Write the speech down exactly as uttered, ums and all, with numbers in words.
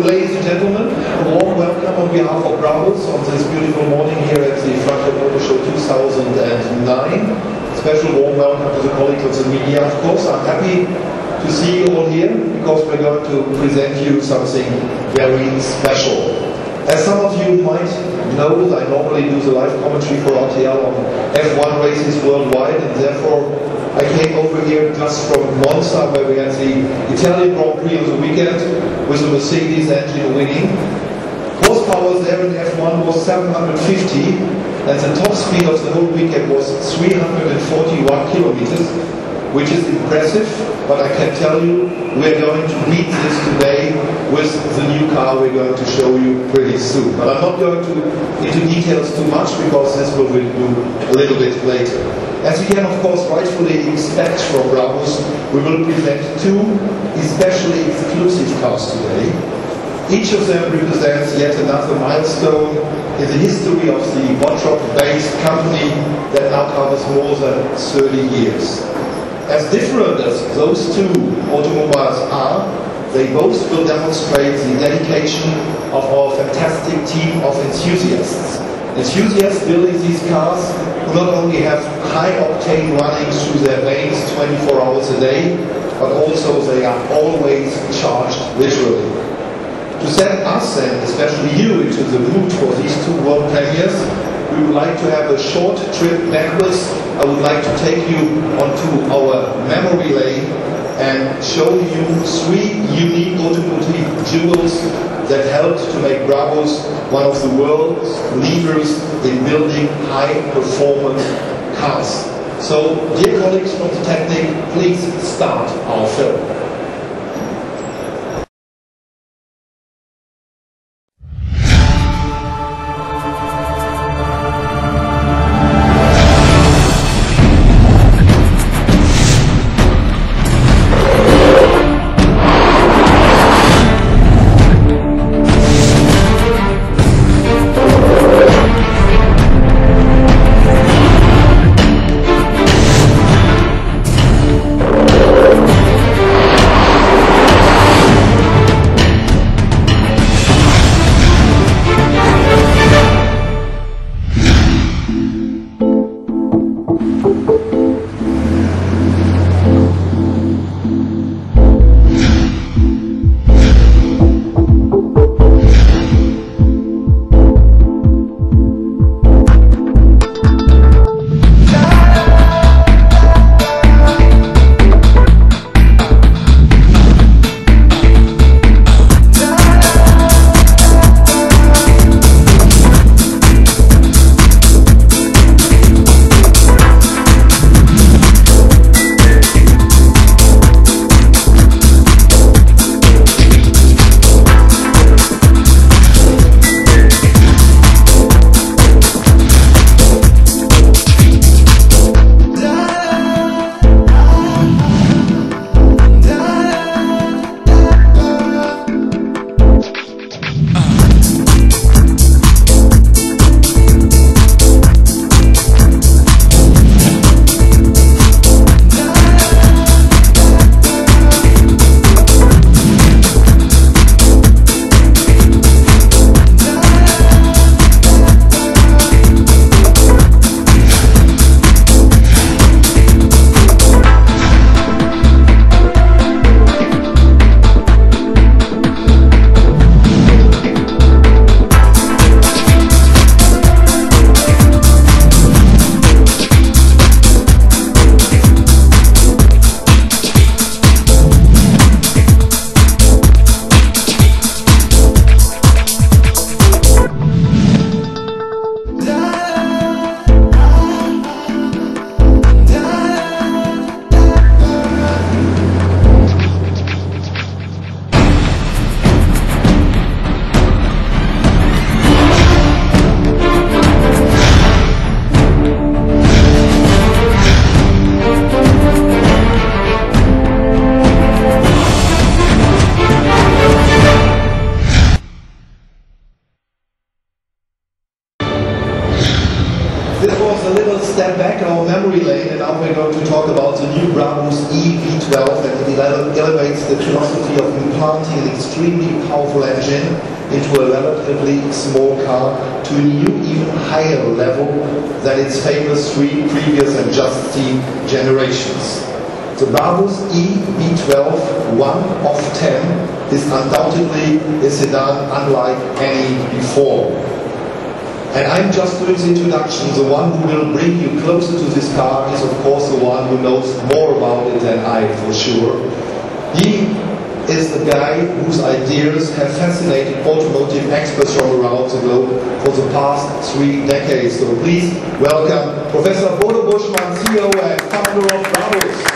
ladies and gentlemen, a warm welcome on behalf of Brabus on this beautiful morning here at the Frankfurt Motor Show two thousand nine. Special warm welcome to the colleagues of the media, of course. I'm happy to see you all here because we're going to present you something very special. As some of you might know, I normally do the live commentary for R T L on F one races worldwide, and therefore I came over here just from Monza, where we had the Italian Grand Prix on the weekend with the Mercedes engine winning. Horsepower there in F one was seven hundred fifty, and the top speed of the whole weekend was three hundred forty-one kilometers, which is impressive, but I can tell you we're going to beat this today with the new car we're going to show you pretty soon. But I'm not going to into details too much because this will be a little bit later. As you can of course rightfully expect from Brabus, we will present two especially exclusive cars today. Each of them represents yet another milestone in the history of the Bottrop-based company that now covers more than thirty years. As different as those two automobiles are, they both will demonstrate the dedication of our fantastic team of enthusiasts. Enthusiasts building these cars who not only have high octane running through their veins twenty-four hours a day, but also they are always charged literally. To send us, and especially you, into the mood for these two world premieres, we would like to have a short trip backwards. I would like to take you onto our memory lane and show you three unique automotive jewels that helped to make Brabus one of the world's leaders in building high-performance cars. So, dear colleagues from the Technik, please start our film. step back our memory lane, and now we're going to talk about the new Brabus E V twelve, and it elevates the philosophy of implanting an extremely powerful engine into a relatively small car to a new, even higher level than its famous three previous and just seen generations. The Brabus E V twelve, one of ten, is undoubtedly a sedan unlike any before. And I'm just doing the introduction. The one who will bring you closer to this car is of course the one who knows more about it than I, for sure. He is the guy whose ideas have fascinated automotive experts from around the globe for the past three decades. So please welcome Professor Bodo Buschmann, C E O and founder of Brabus.